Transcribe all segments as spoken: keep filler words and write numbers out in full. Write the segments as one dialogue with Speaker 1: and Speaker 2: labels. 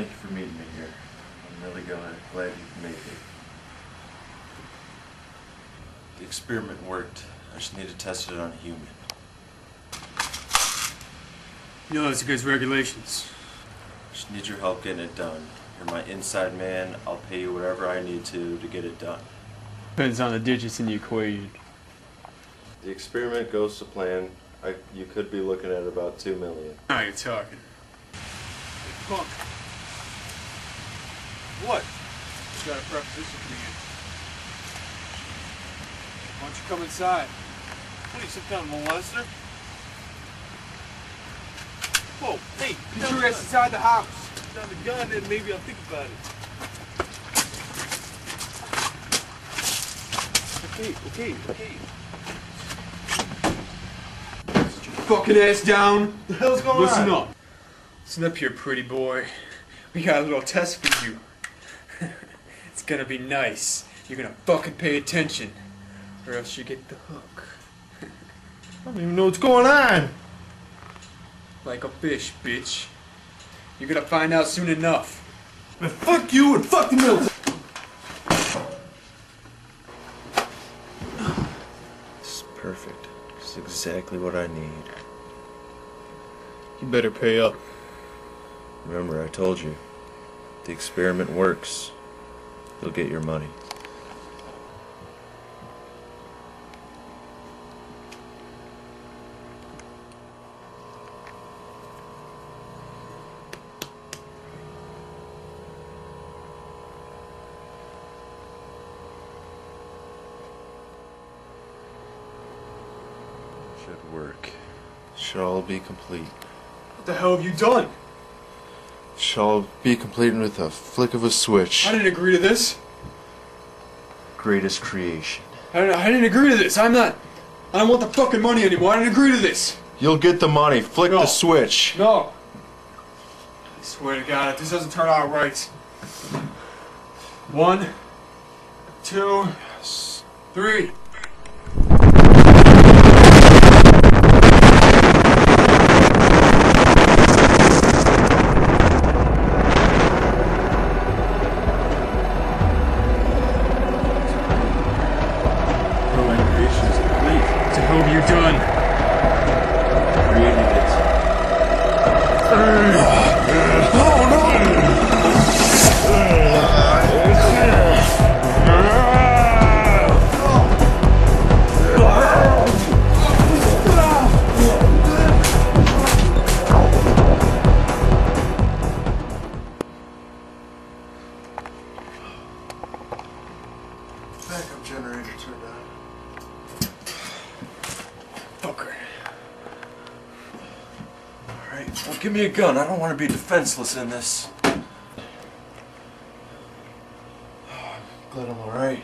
Speaker 1: thank you for meeting me here. I'm really glad, glad you made it. The experiment worked. I just need to test it on a human.
Speaker 2: You know those against regulations.
Speaker 1: Just need your help getting it done. You're my inside man. I'll pay you whatever I need to to get it done.
Speaker 2: Depends on the digits in the equation.
Speaker 1: The experiment goes to plan. I, you could be looking at about two million.
Speaker 2: Now you're talking. Hey, punk. What? You got a preposition for you. Why don't you come inside?
Speaker 3: What are you, some kind of molester? Whoa, hey,
Speaker 2: Get your ass inside the house.
Speaker 3: put down the gun and maybe I'll think about it. Okay, okay, okay.
Speaker 2: Sit your fucking ass down.
Speaker 3: What the hell's going
Speaker 2: Listen
Speaker 3: on?
Speaker 2: up. Listen up here, pretty boy. We got a little test for you. It's gonna be nice. You're gonna fucking pay attention, or else you get the hook.
Speaker 3: I don't even know what's going on.
Speaker 2: Like a fish, bitch. You're gonna find out soon enough.
Speaker 3: Man, fuck you and fuck the military.
Speaker 1: This is perfect. This is exactly what I need.
Speaker 2: You better pay up.
Speaker 1: Remember, I told you. The experiment works. You'll get your money. Should work. Should all be complete.
Speaker 2: What the hell have you done?
Speaker 1: Should all be complete with a flick of a switch.
Speaker 2: I didn't agree to this.
Speaker 1: Greatest creation.
Speaker 2: I didn't, I didn't agree to this. I'm not. I don't want the fucking money anymore. I didn't agree to this.
Speaker 1: You'll get the money. Flick
Speaker 2: No.
Speaker 1: the switch.
Speaker 2: No. I swear to God, if this doesn't turn out right. One, two, three. What have you done?
Speaker 1: Created it. Backup generator turned on.
Speaker 2: Fucker.
Speaker 1: Alright, well, give me a gun. I don't want to be defenseless in this. Glad I'm alright.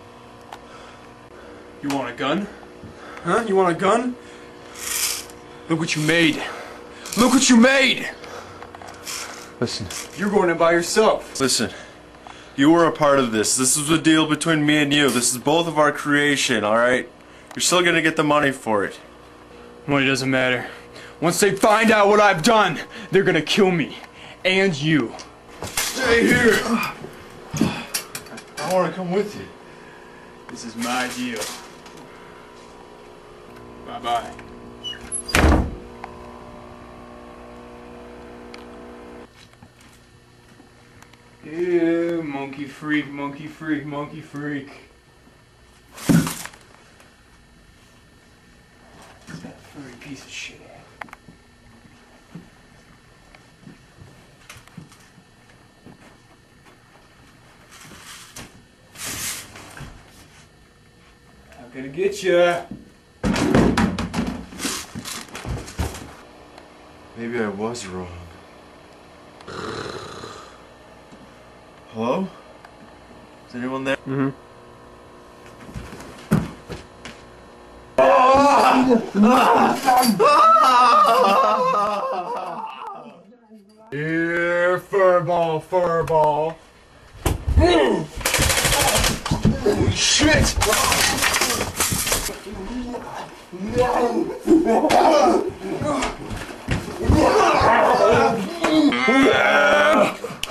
Speaker 2: You want a gun? Huh? You want a gun? Look what you made. Look what you made!
Speaker 1: Listen.
Speaker 2: You're going in by yourself.
Speaker 1: Listen. You were a part of this. This was a deal between me and you. This is both of our creation, alright? You're still gonna get the money for it.
Speaker 2: Money doesn't matter. Once they find out what I've done, they're gonna kill me. And you.
Speaker 1: Stay here! I wanna come with you.
Speaker 2: This is my deal. Bye-bye. Yeah, monkey freak, monkey freak, monkey freak. That furry piece of shit. I'm gonna get ya.
Speaker 1: Maybe I was wrong. Hello? Is anyone there?
Speaker 2: Mm-hmm. Here, furball, furball.
Speaker 1: Holy shit!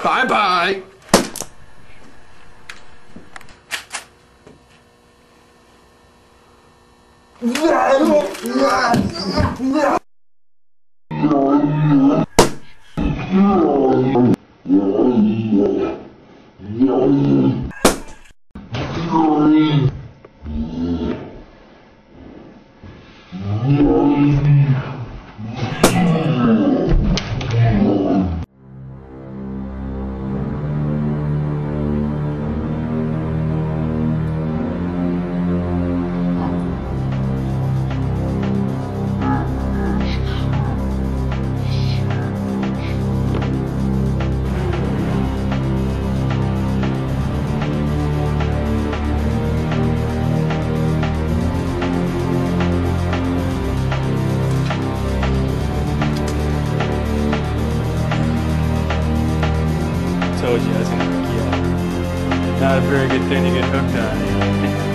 Speaker 2: Bye bye. Told you I was gonna hook you up. Not a very good thing to get hooked on.